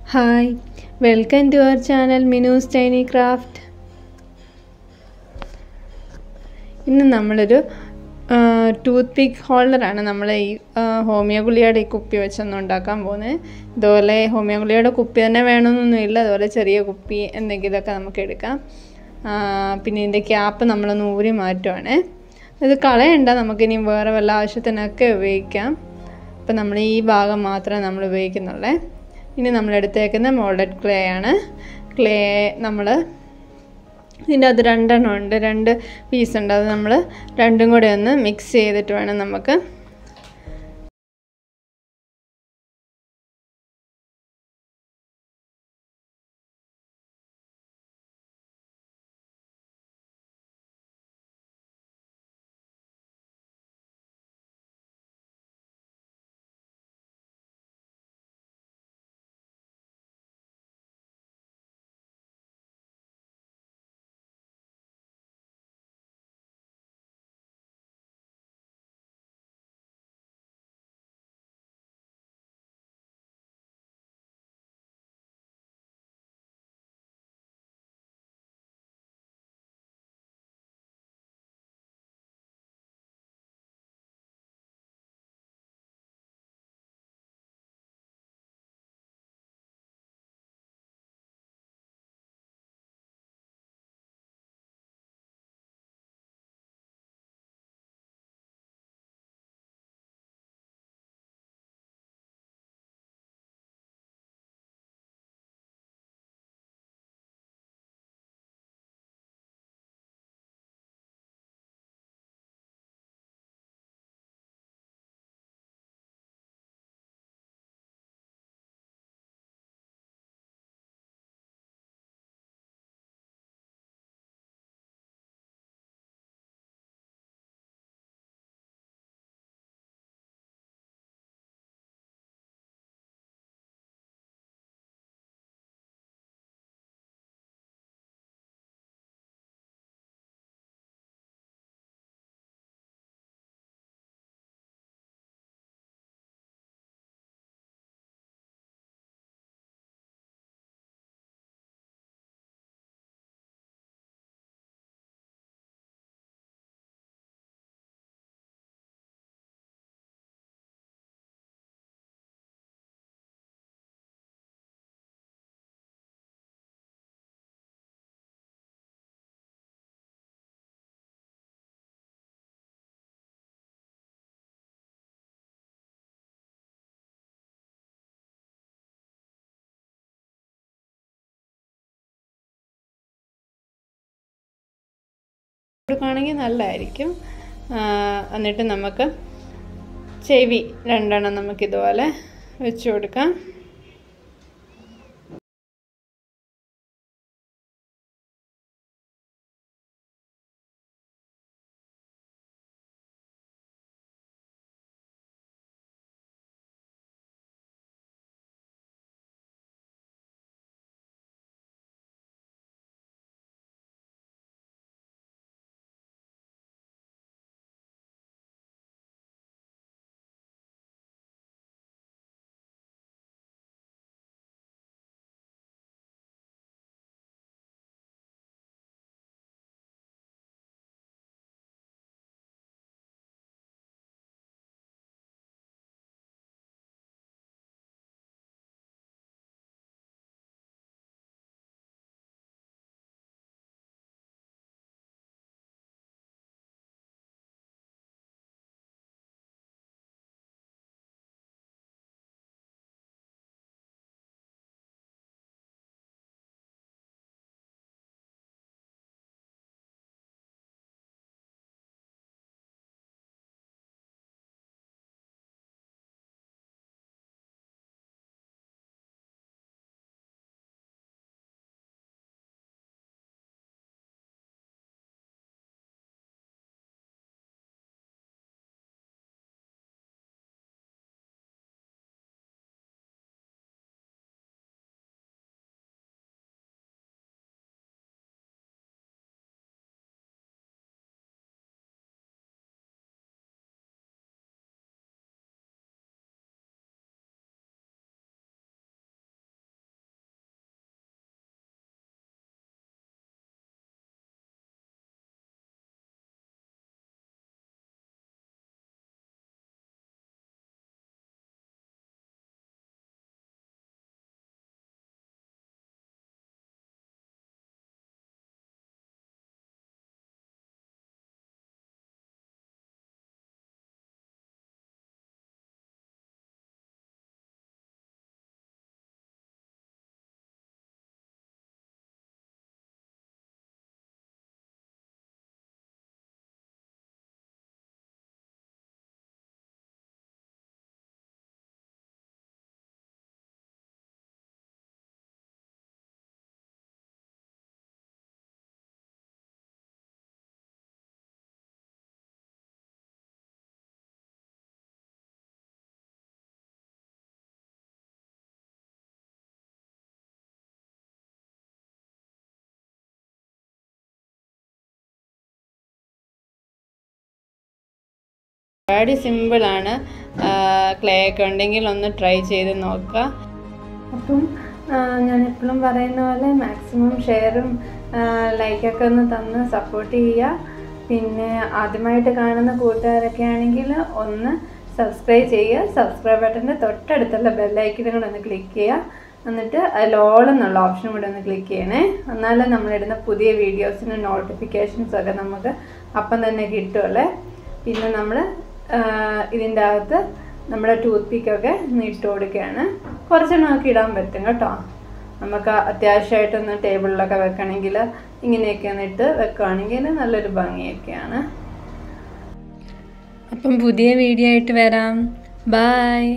Hi, welcome to our channel Minu's Tiny Craft. ഇന്ന് നമ്മളൊരു toothpick ഹോൾഡറാണ് നമ്മൾ ഈ ഹോമിയോ ഗുളികയുടെ ഈ കുപ്പി വെച്ചൊന്ന് ഉണ്ടാക്കാൻ പോകുന്നത്. ഇതുപോലെ ഹോമിയോ ഗുളികയുടെ കുപ്പി തന്നെ വേണമെന്നൊന്നുമില്ല, അതുപോലെ ചെറിയ കുപ്പി എന്തെങ്കിലുമൊക്കെ നമുക്ക് എടുക്കാം. പിന്നെ ഇതിൻ്റെ ക്യാപ്പ് നമ്മളൊന്ന് ഊരി മാറ്റുവാണ്. ഇത് കളയണ്ട, നമുക്കിനി വേറെ വല്ല ആവശ്യത്തിനൊക്കെ ഉപയോഗിക്കാം. അപ്പം നമ്മൾ ഈ ഭാഗം മാത്രമേ നമ്മൾ ഉപയോഗിക്കുന്നുള്ളൂ. ഇനി നമ്മൾ എടുത്തേക്കുന്ന മോൾഡഡ് ക്ലേ ആണ്. ക്ലേ നമ്മൾ ഇതിൻ്റെ അത് രണ്ടെണ്ണം ഉണ്ട്, 2 പീസ് ഉണ്ട്. അത് നമ്മൾ രണ്ടും കൂടെ ഒന്ന് മിക്സ് ചെയ്തിട്ട് വേണം നമുക്ക് കൊടുക്കുകയാണെങ്കിൽ നല്ലതായിരിക്കും. എന്നിട്ട് നമുക്ക് ചെവി 2 നമുക്കിതുപോലെ വെച്ച് കൊടുക്കാം. ഒരുപാട് സിമ്പിളാണ്. ക്ലേ ഒക്കെ ഉണ്ടെങ്കിൽ ഒന്ന് ട്രൈ ചെയ്ത് നോക്കുക. അപ്പം ഞാൻ എപ്പോഴും പറയുന്ന പോലെ മാക്സിമം ഷെയറും ലൈക്കൊക്കെ ഒന്ന് തന്ന് സപ്പോർട്ട് ചെയ്യുക. പിന്നെ ആദ്യമായിട്ട് കാണുന്ന കൂട്ടുകാരൊക്കെ ആണെങ്കിൽ ഒന്ന് സബ്സ്ക്രൈബ് ചെയ്യുക. സബ്സ്ക്രൈബ് ബട്ടൻ്റെ തൊട്ടടുത്തുള്ള ബെല്ലൈക്കനും കൂടെ ഒന്ന് ക്ലിക്ക് ചെയ്യുക. എന്നിട്ട് അതിൽ ഓൾ എന്നുള്ള ഓപ്ഷൻ കൂടെ ഒന്ന് ക്ലിക്ക് ചെയ്യണേ. എന്നാലും നമ്മളിടുന്ന പുതിയ വീഡിയോസിന് നോട്ടിഫിക്കേഷൻസൊക്കെ നമുക്ക് അപ്പം തന്നെ കിട്ടുമല്ലേ. പിന്നെ നമ്മൾ ഇതിൻ്റെ അകത്ത് നമ്മുടെ ടൂത്ത് പിക്കൊക്കെ ഇട്ട് കൊടുക്കുകയാണ്. കുറച്ചെണ്ണമൊക്കെ ഇടാൻ പറ്റും കേട്ടോ. നമുക്ക് അത്യാവശ്യമായിട്ടൊന്ന് ടേബിളിലൊക്കെ വെക്കണമെങ്കിൽ ഇങ്ങനെയൊക്കെ ഒന്ന് ഇട്ട് വെക്കുകയാണെങ്കിൽ നല്ലൊരു ഭംഗിയൊക്കെയാണ്. അപ്പം പുതിയ വീഡിയോ ആയിട്ട് വരാം. ബൈ.